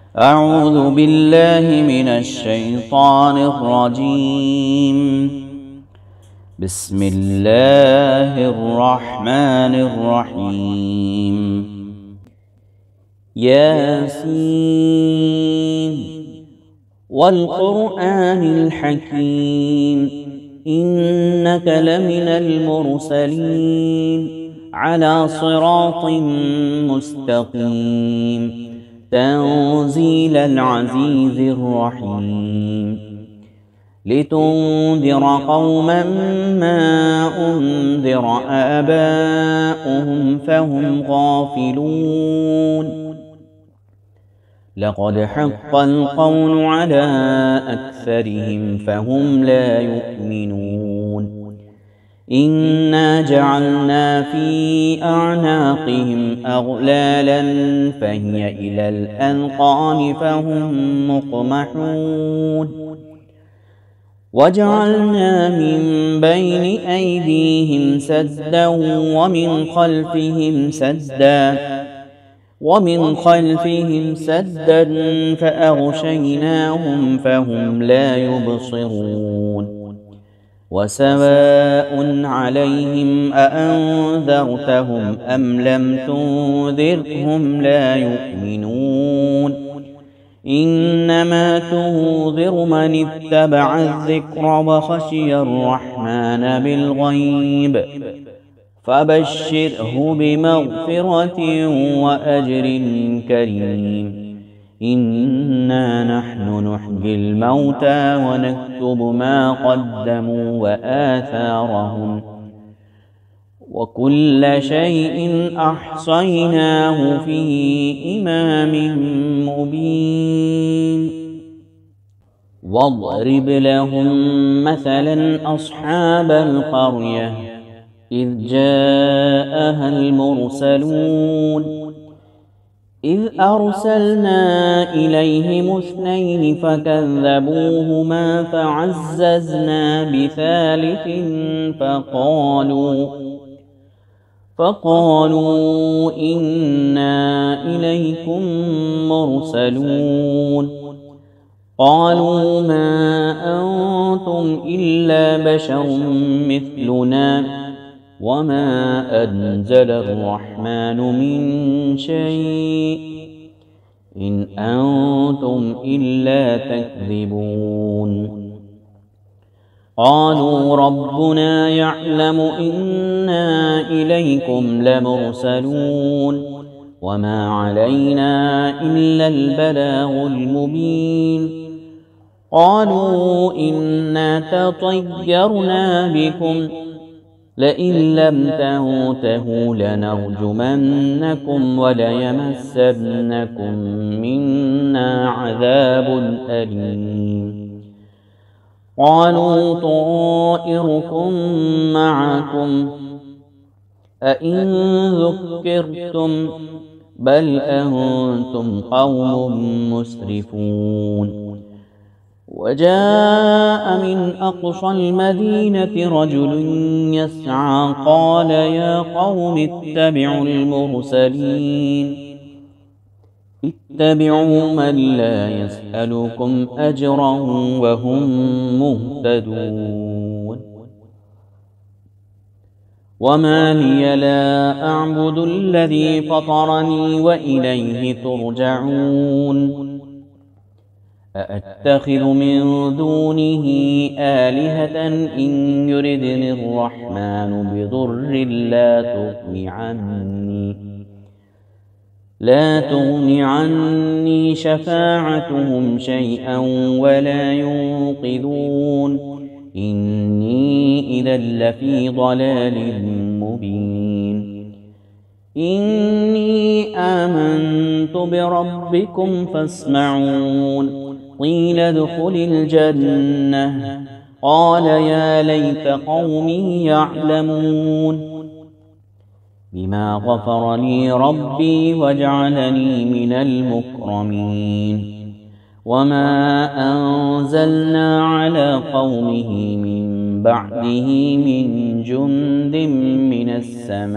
أعوذ بالله من الشيطان الرجيم. بسم الله الرحمن الرحيم. ياسين والقرآن الحكيم إنك لمن المرسلين على صراط مستقيم تنزيل العزيز الرحيم لتنذر قوما ما أنذر آباؤهم فهم غافلون. لقد حق القول على أكثرهم فهم لا يؤمنون. إنا جعلنا في أعناقهم أغلالا فهي إلى الأذقان فهم مقمحون. وجعلنا من بين أيديهم سدا ومن خلفهم سدا فأغشيناهم فهم لا يبصرون. وسواء عليهم أأنذرتهم أم لم تنذرهم لا يؤمنون. إنما تنذر من اتبع الذكر وخشي الرحمن بالغيب فبشره بمغفرة وأجر كريم. إنا نحن نحيي الموتى ونكتب ما قدموا وآثارهم وكل شيء أحصيناه في إمام مبين. واضرب لهم مثلا أصحاب القرية إذ جاءها المرسلون إذ أرسلنا إليهم اثنين فكذبوهما فعززنا بثالث فقالوا إنا إليكم مرسلون. قالوا ما أنتم إلا بشر مثلنا وما أنزل الرحمن من شيء إن أنتم إلا تكذبون. قالوا ربنا يعلم إنا إليكم لمرسلون وما علينا إلا البلاغ المبين. قالوا إنا تطيرنا بكم لئن لم تنتهوا لنرجمنكم وليمسنكم منا عذاب أليم. قالوا طائركم معكم أئن ذكرتم بل أنتم قوم مسرفون. وجاء من أقصى المدينة رجل يسعى قال يا قوم اتبعوا المرسلين اتبعوا من لا يسألكم أجرا وهم مهتدون. وما لي لا أعبد الذي فطرني وإليه ترجعون. أأتخذ من دونه آلهة إن يردني الرحمن بضر لا تغن عني شفاعتهم شيئا ولا ينقذون. إني إذا لفي ضلال مبين. إني آمنت بربكم فاسمعون. قيل ادخل الجنة قال يا ليت قومي يعلمون. بما غفر لي ربي وجعلني من المكرمين. وما أنزلنا على قومه من بعده من جند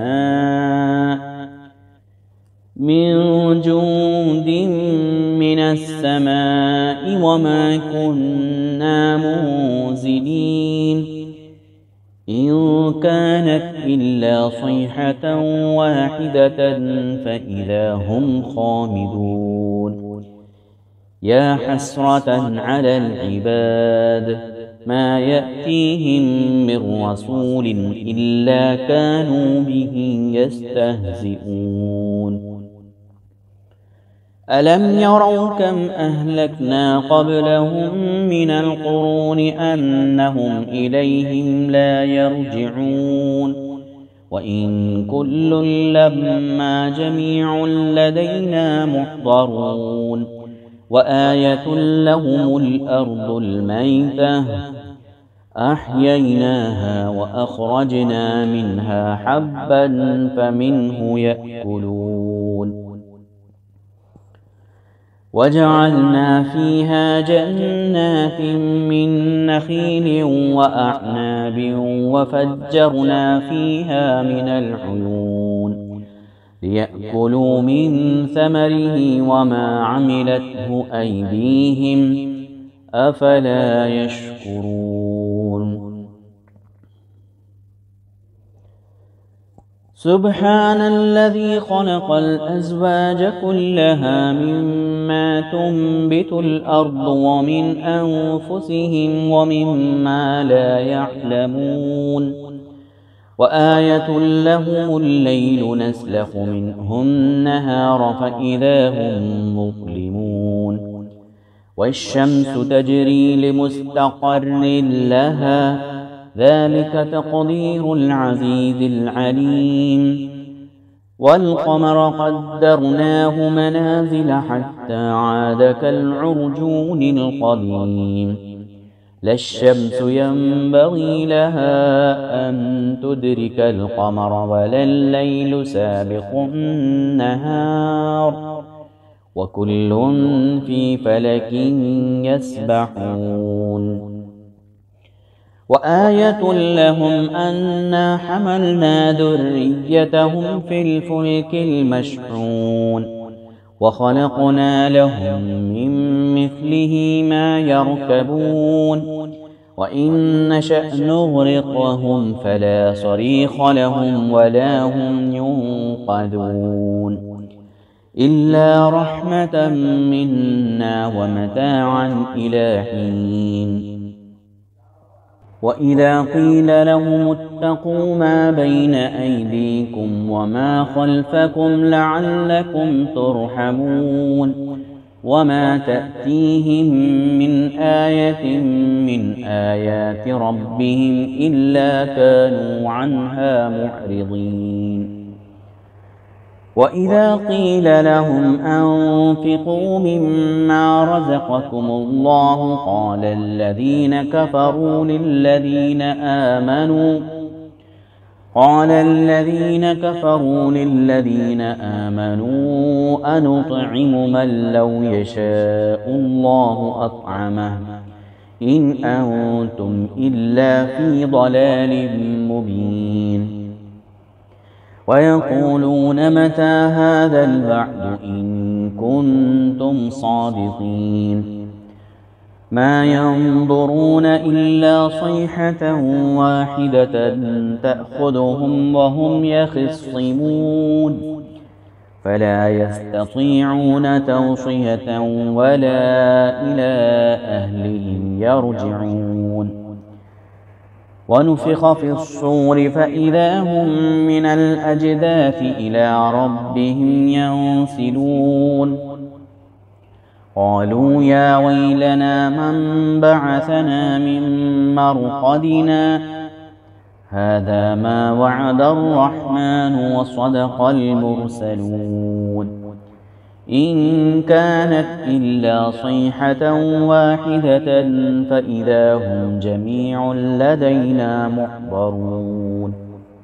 من السماء وما كنا منزلين إن كانت إلا صيحة واحدة فإذا هم خامدون يا حسرة على العباد ما يأتيهم من رسول إلا كانوا به يستهزئون ألم يروا كم أهلكنا قبلهم من القرون أنهم إليهم لا يرجعون وإن كل لما جميع لدينا محضرون وآية لهم الأرض الميتة أحييناها وأخرجنا منها حبا فمنه يأكلون وجعلنا فيها جنات من نخيل وأعناب وفجرنا فيها من العيون ليأكلوا من ثمره وما عملته أيديهم أفلا يشكرون سبحان الذي خلق الأزواج كلها مما تنبت الأرض ومن أنفسهم ومما لا يعلمون وآية لهم الليل نسلخ منه النهار فإذا هم مظلمون والشمس تجري لمستقر لها ذلك تقدير العزيز العليم والقمر قدرناه منازل حتى عاد كالعرجون القديم لا الشمس ينبغي لها أن تدرك القمر ولا الليل سابق النهار وكل في فلك يسبحون وآية لهم أنا حملنا ذريتهم في الفلك المشحون وخلقنا لهم من مثله ما يركبون وإن نشأ نغرقهم فلا صريخ لهم ولا هم ينقذون إلا رحمة منا ومتاعا إلى حين وإذا قيل لهم اتقوا ما بين أيديكم وما خلفكم لعلكم ترحمون وما تأتيهم من آية من آيات ربهم إلا كانوا عنها معرضين وإذا قيل لهم أنفقوا مما رزقكم الله قال الذين كفروا للذين آمنوا أنطعم من لو يشاء الله أطعمه إن أنتم إلا في ضلال مبين ويقولون متى هذا الوعد إن كنتم صادقين ما ينظرون إلا صيحة واحدة تأخذهم وهم يخصمون فلا يستطيعون توصية ولا إلى أهلهم يرجعون ونفخ في الصور فإذا هم من الأجداث إلى ربهم ينسلون قالوا يا ويلنا من بعثنا من مرقدنا هذا ما وعد الرحمن وصدق المرسلون إن كانت إلا صيحة واحدة فإذا هم جميع لدينا محضرون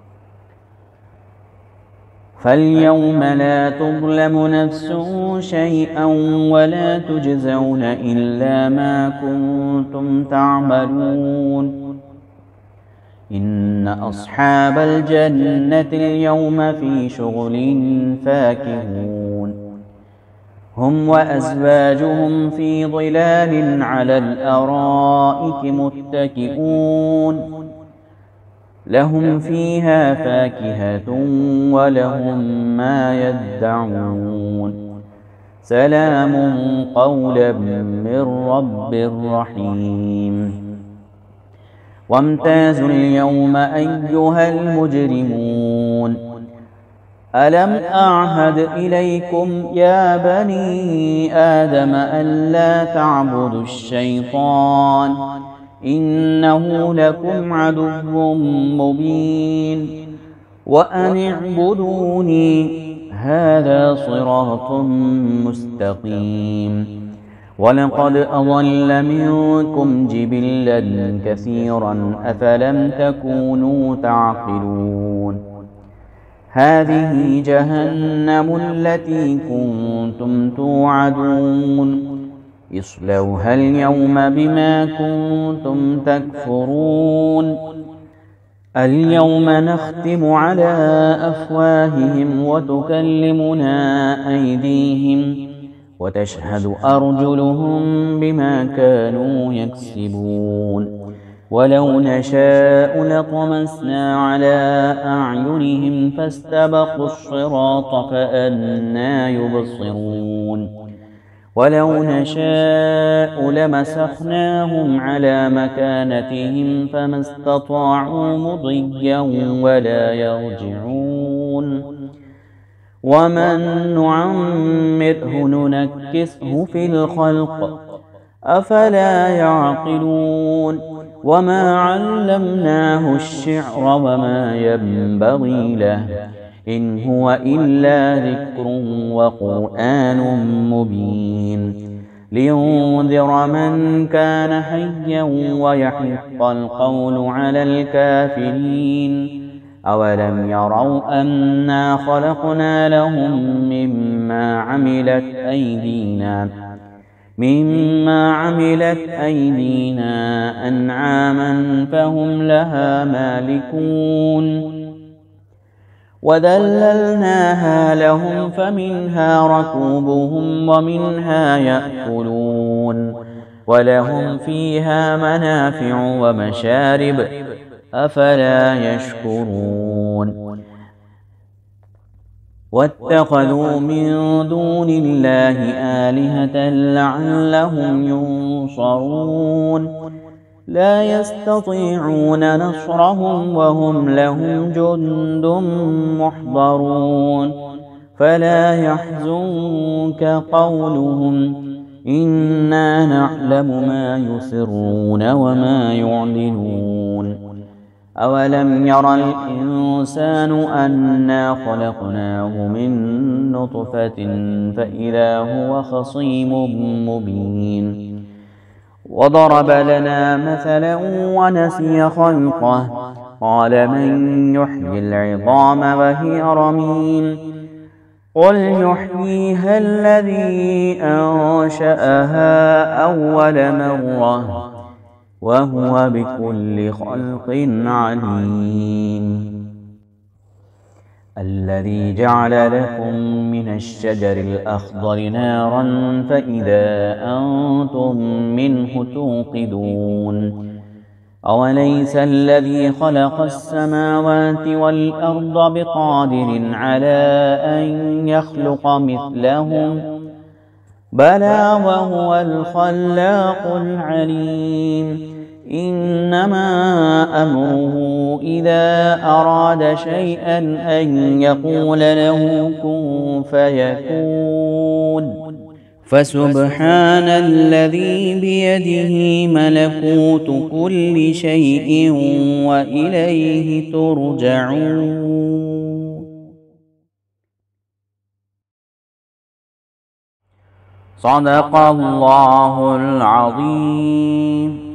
فاليوم لا تظلم نفس شيئا ولا تجزون إلا ما كنتم تعملون إن أصحاب الجنة اليوم في شغل فاكهون هم وأزواجهم في ظلال على الأرائك متكئون لهم فيها فاكهة ولهم ما يدعون سلام قولا من رب رحيم وامتازوا اليوم أيها المجرمون ألم أعهد إليكم يا بني آدم ألا تعبدوا الشيطان إنه لكم عدو مبين وأن اعبدوني هذا صراط مستقيم ولقد أضل منكم جبلا كثيرا أفلم تكونوا تعقلون هذه جهنم التي كنتم توعدون اصلوها اليوم بما كنتم تكفرون اليوم نختم على أفواههم وتكلمنا أيديهم وتشهد أرجلهم بما كانوا يكسبون ولو نشاء لطمسنا على أعينهم فاستبقوا الصراط فأنى يبصرون ولو نشاء لمسخناهم على مكانتهم فما استطاعوا مضيا ولا يرجعون ومن نعمره ننكسه في الخلق أفلا يعقلون وما علمناه الشعر وما ينبغي له إن هو إلا ذكر وقرآن مبين لينذر من كان حيا ويحق القول على الكافرين أولم يروا أنا خلقنا لهم مما عملت أيدينا أنعاما فهم لها مالكون وذللناها لهم فمنها ركوبهم ومنها يأكلون ولهم فيها منافع ومشارب أفلا يشكرون واتخذوا من دون الله آلهة لعلهم ينصرون لا يستطيعون نصرهم وهم لهم جند محضرون فلا يحزنك قولهم إنا نعلم ما يسرون وما يعلنون أولم ير الإنسان أنا خلقناه من نطفة فإذا هو خصيم مبين وضرب لنا مثلا ونسي خلقه قال من يحيي العظام وهي رميم قل يحييها الذي أنشأها أول مرة وهو بكل خلق عليم الذي جعل لكم من الشجر الأخضر نارا فإذا أنتم منه توقدون أوليس الذي خلق السماوات والأرض بقادر على أن يخلق مثلهم بلى وهو الخلاق العليم إنما أمره إذا أراد شيئا أن يقول له كن فيكون فسبحان الذي بيده ملكوت كل شيء وإليه ترجعون. صدق الله العظيم.